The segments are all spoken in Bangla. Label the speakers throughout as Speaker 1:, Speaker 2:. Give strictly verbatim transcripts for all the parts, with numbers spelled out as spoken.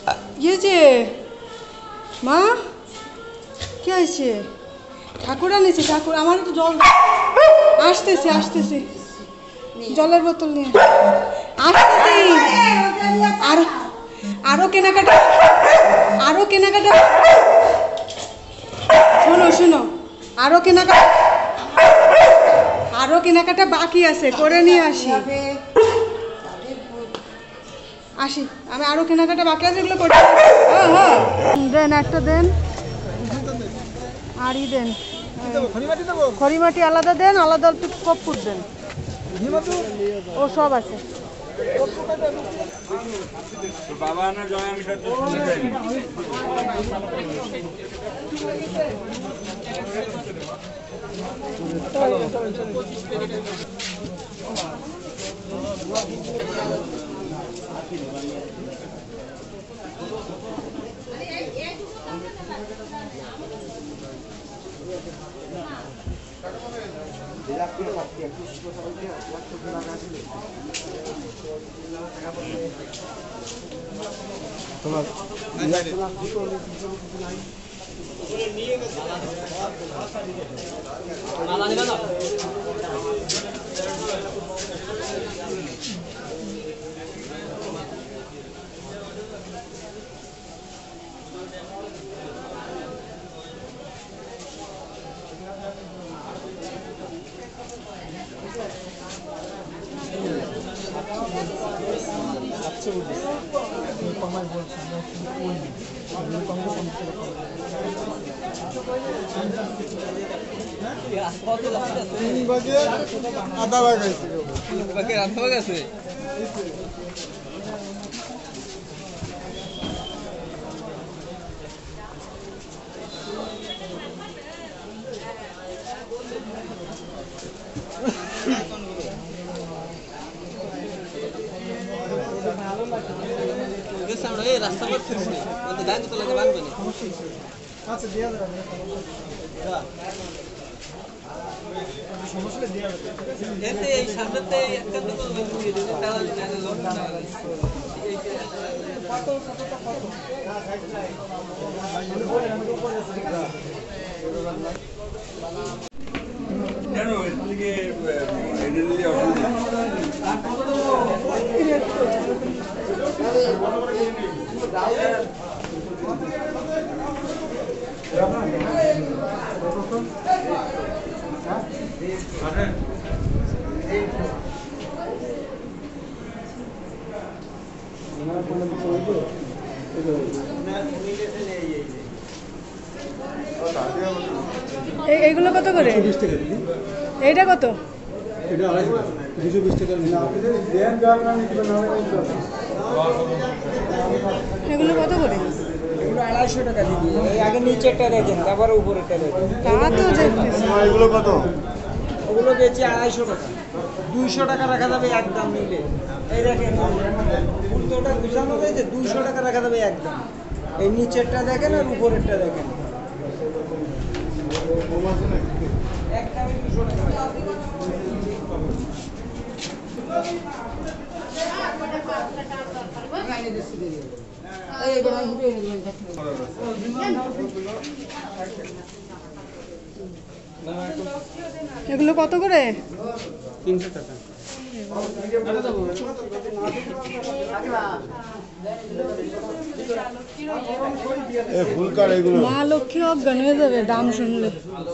Speaker 1: ये जे মা কি হয়েছে? ঠাকুর আনেছে ঠাকুর। আমার একটু জল আসতেছে আসতেছে জলের বোতল নিয়ে আসতেছি। আর আরো কেনাকাটা আরো কেনাকাটা শোনো শোনো আরো কেনাকাটা আরো কেনাকাটা বাকি আছে, করে নিয়ে আসি আসি আমি। আরো কেনাকাটা বাকি আছে, এগুলো করে দেন। একটা দেন আর ই দেন, খড়িমাটি আলাদা দেন, আলাদা অল্প কর্পূর দেন। ও সব আছে। তোমার আধা ভাগ আছে আধা ভাগ আছে। রাস্তা এইগুলো কত করে? এইটা কত? এগুলো কত করে?
Speaker 2: আড়াইশো টাকা দিদি। আগে নিচেরটা দেখেন, তারপরে উপরেরটা দেখেন।
Speaker 1: এগুলো কত?
Speaker 2: ওগুলো বেচি আড়াইশো টাকা। দুইশো টাকা রাখা যাবে একদম নিলে। এই দেখেন উল্টোটা বুঝানো হয়েছে, দুইশো টাকা রাখা যাবে একদম। এই নিচেরটা দেখেন আর উপরেরটা দেখেন। একদমই দুশো টাকা।
Speaker 1: এগুলো কত করে?
Speaker 2: তিনশো টাকা।
Speaker 1: মা লক্ষ্মী অজ্ঞান হয়ে যাবে দাম শুনলে।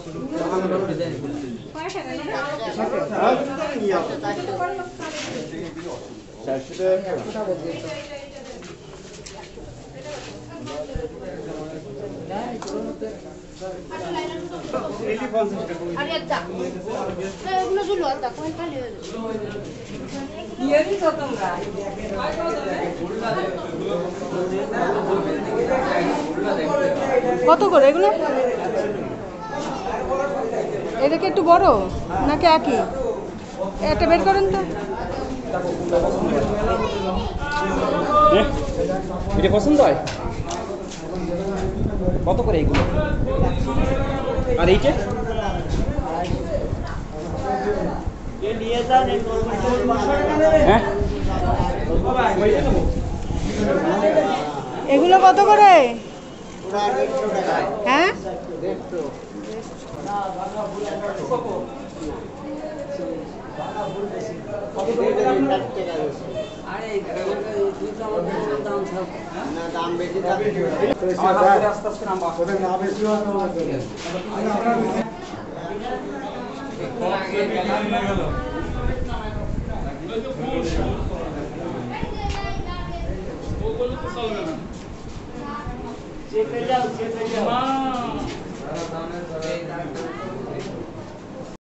Speaker 1: কত করে এগুলো? এটা কি একটু বড় নাকি একই? এটা বের করেন তো।
Speaker 2: এটা পছন্দ হয় কত করে এগুলো? আর এইটা হ্যাঁ
Speaker 1: এগুলো কত করে? হ্যাঁ
Speaker 3: চেপে যাও চেপে যাও